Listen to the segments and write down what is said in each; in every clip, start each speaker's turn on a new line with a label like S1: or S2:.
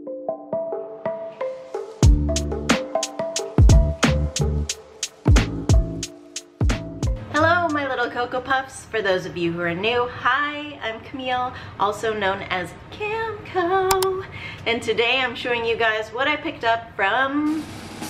S1: Hello, my little Cocoa Puffs. For those of you who are new, hi, I'm Camille, also known as Camco. And today I'm showing you guys what I picked up from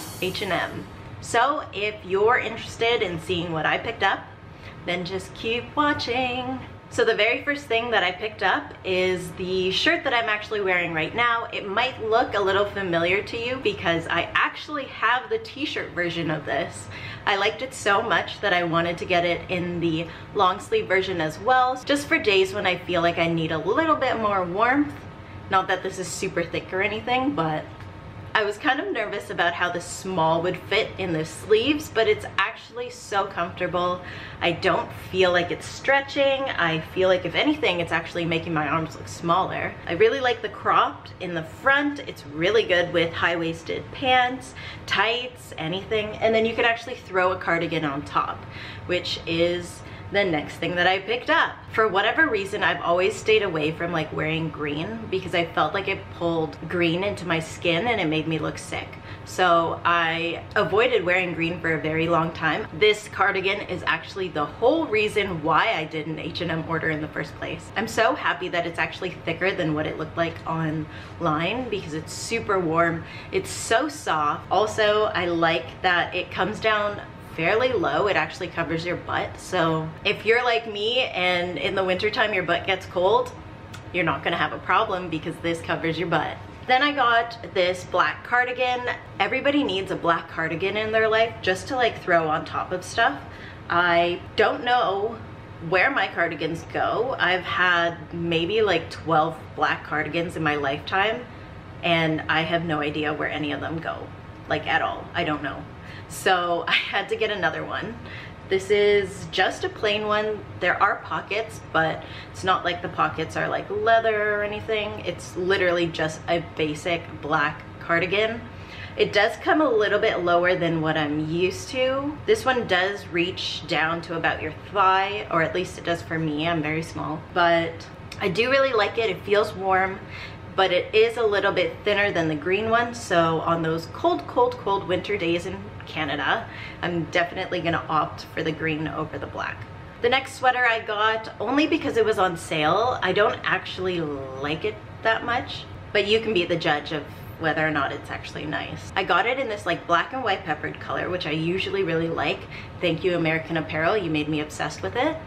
S1: H&M. So if you're interested in seeing what I picked up, then just keep watching. So the very first thing that I picked up is the shirt that I'm actually wearing right now. It might look a little familiar to you because I actually have the t-shirt version of this. I liked it so much that I wanted to get it in the long sleeve version as well, just for days when I feel like I need a little bit more warmth. Not that this is super thick or anything, but I was kind of nervous about how the small would fit in the sleeves, but it's actually so comfortable. I don't feel like it's stretching. I feel like if anything, it's actually making my arms look smaller. I really like the cropped in the front. It's really good with high-waisted pants, tights, anything. And then you could actually throw a cardigan on top, which is the next thing that I picked up. For whatever reason, I've always stayed away from like wearing green because I felt like it pulled green into my skin and it made me look sick. So I avoided wearing green for a very long time. This cardigan is actually the whole reason why I did an H&M order in the first place. I'm so happy that it's actually thicker than what it looked like online because it's super warm. It's so soft. Also, I like that it comes down fairly low. It actually covers your butt. So if you're like me and in the wintertime your butt gets cold, you're not gonna have a problem because this covers your butt. Then I got this black cardigan. Everybody needs a black cardigan in their life just to like throw on top of stuff. I don't know where my cardigans go. I've had maybe like 12 black cardigans in my lifetime and I have no idea where any of them go, like at all. I don't know. So I had to get another one. This is just a plain one. There are pockets, but it's not like the pockets are like leather or anything. It's literally just a basic black cardigan. It does come a little bit lower than what I'm used to. This one does reach down to about your thigh, or at least it does for me. I'm very small, but I do really like it. It feels warm, but it is a little bit thinner than the green one. So on those cold winter days in Canada, I'm definitely gonna opt for the green over the black. The next sweater I got only because it was on sale. I don't actually like it that much, but you can be the judge of whether or not it's actually nice. I got it in this like black and white peppered color, which I usually really like. Thank you, American Apparel, you made me obsessed with it.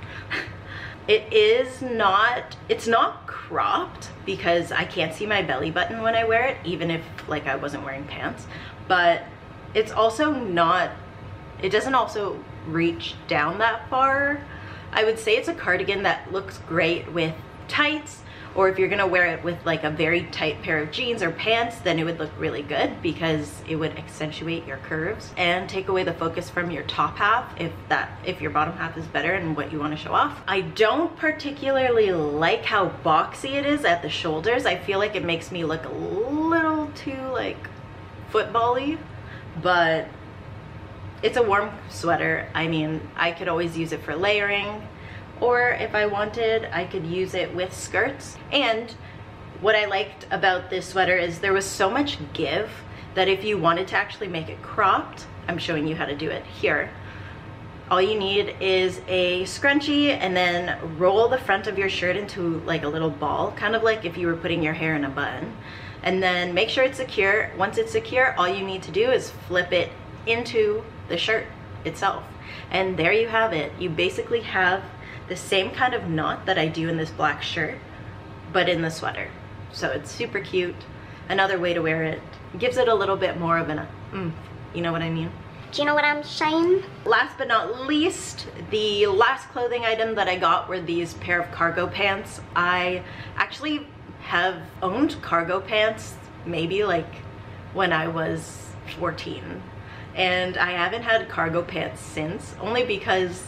S1: It's not cropped because I can't see my belly button when I wear it, even if like I wasn't wearing pants, but it's also not, it doesn't also reach down that far. I would say it's a cardigan that looks great with tights, or if you're gonna wear it with like a very tight pair of jeans or pants, then it would look really good because it would accentuate your curves and take away the focus from your top half if your bottom half is better and what you want to show off. I don't particularly like how boxy it is at the shoulders. I feel like it makes me look a little too like football-y, but it's a warm sweater. I mean, I could always use it for layering, or if I wanted, I could use it with skirts. And what I liked about this sweater is there was so much give that if you wanted to actually make it cropped, I'm showing you how to do it here. All you need is a scrunchie and then roll the front of your shirt into like a little ball, kind of like if you were putting your hair in a bun. And then make sure it's secure. Once it's secure, all you need to do is flip it into the shirt itself. And there you have it. You basically have the same kind of knot that I do in this black shirt, but in the sweater. So it's super cute. Another way to wear it. It gives it a little bit more of an you know what I mean?
S2: Do you know what I'm saying?
S1: Last but not least, the last clothing item that I got were these pair of cargo pants. I actually have owned cargo pants maybe like when I was 14, and I haven't had cargo pants since, only because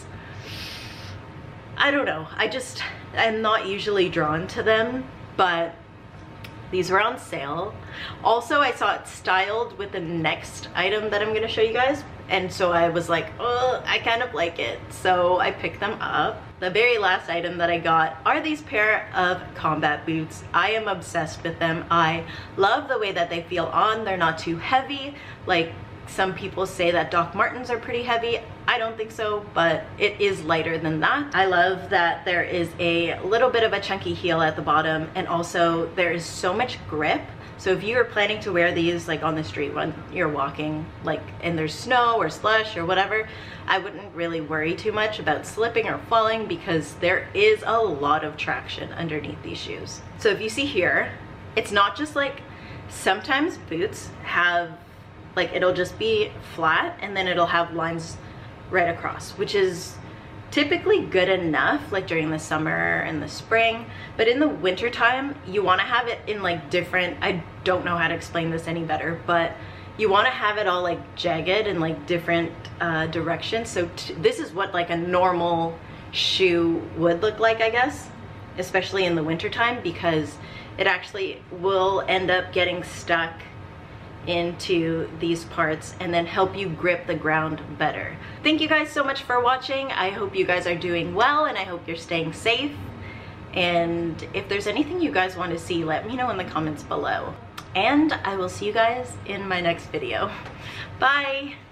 S1: I don't know, I'm not usually drawn to them, but These were on sale. Also, I saw it styled with the next item that I'm gonna show you guys, and so I was like, oh, I kind of like it, so I picked them up. The very last item that I got are these pair of combat boots. I am obsessed with them. I love the way that they feel on. They're not too heavy. Like some people say that Doc Martens are pretty heavy. I don't think so, but it is lighter than that. I love that there is a little bit of a chunky heel at the bottom, and also there is so much grip. So if you are planning to wear these like on the street when you're walking, like and there's snow or slush or whatever, I wouldn't really worry too much about slipping or falling because there is a lot of traction underneath these shoes. So if you see here, it's not just like, sometimes boots have like, it'll just be flat and then it'll have lines right across, which is typically good enough like during the summer and the spring, but in the winter time you want to have it in like different, I don't know how to explain this any better, but you want to have it all like jagged and like different directions. So this is what like a normal shoe would look like, I guess, especially in the winter time, because it actually will end up getting stuck into these parts and then help you grip the ground better. Thank you guys so much for watching. I hope you guys are doing well and I hope you're staying safe. And if there's anything you guys want to see, let me know in the comments below. And I will see you guys in my next video. Bye!